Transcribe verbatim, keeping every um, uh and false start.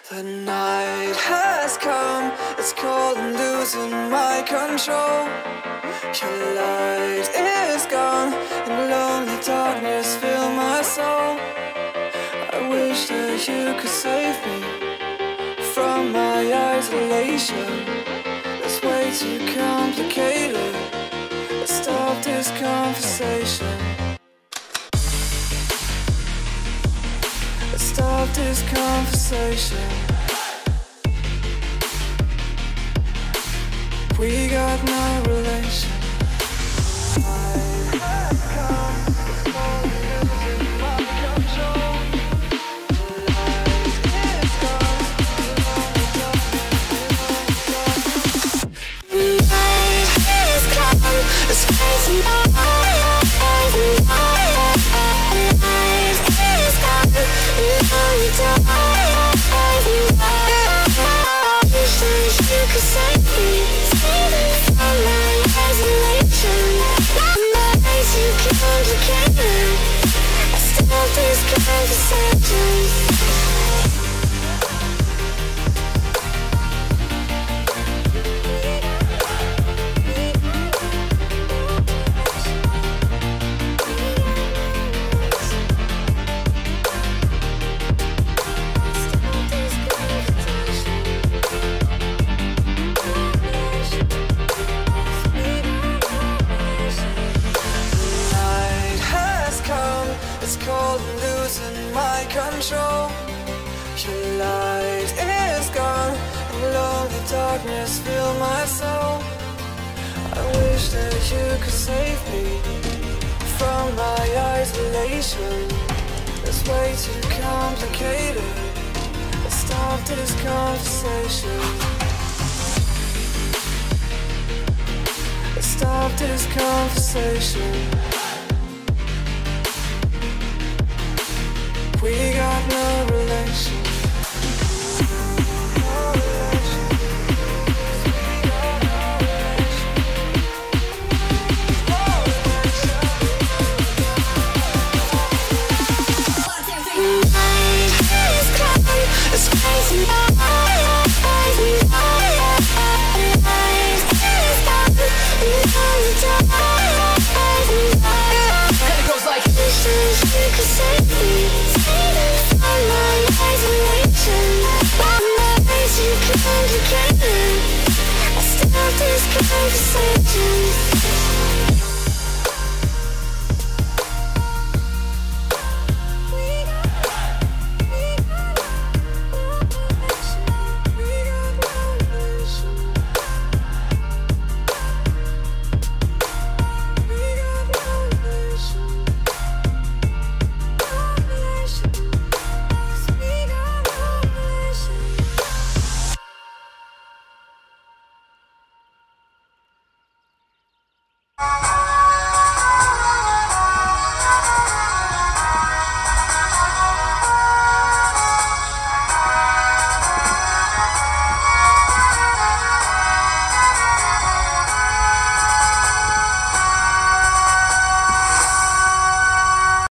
The night has come, it's cold and losing my control. Your light is gone, and lonely darkness fill my soul. I wish that you could save me from my isolation. It's way too complicated. Let's stop this conversation. Let's stop this conversation. We got no relation. I have come, it's all losing my control. The light is gone, the night has come, it's facing my eyes. The night is gone, the lonely dark. I wish that you could save me. This conversation. It's cold and losing my control. Your light is gone, and lonely darkness fill my soul. I wish that you could save me from my isolation. It's way too complicated. Let's stop this conversation. Let's stop this conversation. We got no relation. No relation. We got no relation. No relation. The night has come, it's crazy now. The night is gone, the lonely dark. And it goes like this. You could save me. Complicated. I stop this conversation.